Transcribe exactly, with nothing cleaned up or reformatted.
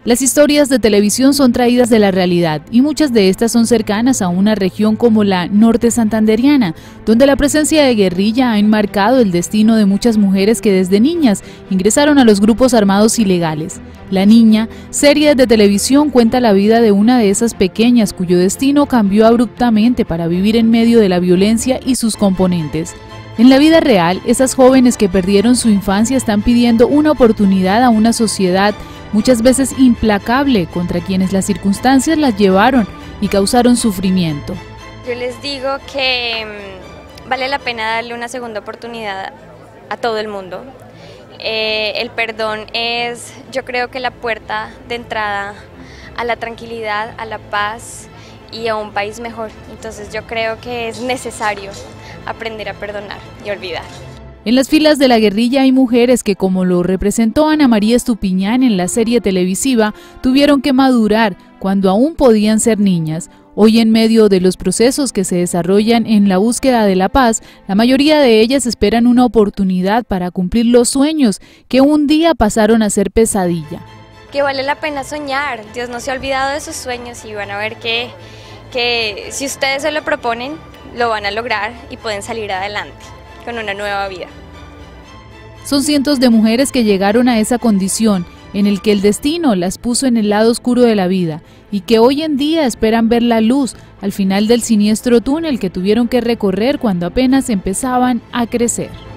Las historias de televisión son traídas de la realidad y muchas de estas son cercanas a una región como la norte santanderiana, donde la presencia de guerrilla ha enmarcado el destino de muchas mujeres que desde niñas ingresaron a los grupos armados ilegales. La Niña, serie de televisión, cuenta la vida de una de esas pequeñas cuyo destino cambió abruptamente para vivir en medio de la violencia y sus componentes. En la vida real, esas jóvenes que perdieron su infancia están pidiendo una oportunidad a una sociedad muchas veces implacable contra quienes las circunstancias las llevaron y causaron sufrimiento. Yo les digo que mmm, vale la pena darle una segunda oportunidad a todo el mundo. Eh, el perdón es, yo creo que la puerta de entrada a la tranquilidad, a la paz y a un país mejor. Entonces yo creo que es necesario aprender a perdonar y olvidar. En las filas de la guerrilla hay mujeres que, como lo representó Ana María Estupiñán en la serie televisiva, tuvieron que madurar cuando aún podían ser niñas. Hoy, en medio de los procesos que se desarrollan en la búsqueda de la paz, la mayoría de ellas esperan una oportunidad para cumplir los sueños que un día pasaron a ser pesadilla. Que vale la pena soñar, Dios no se ha olvidado de sus sueños y van a ver que, que si ustedes se lo proponen, lo van a lograr y pueden salir adelante con una nueva vida. Son cientos de mujeres que llegaron a esa condición en el que el destino las puso en el lado oscuro de la vida y que hoy en día esperan ver la luz al final del siniestro túnel que tuvieron que recorrer cuando apenas empezaban a crecer.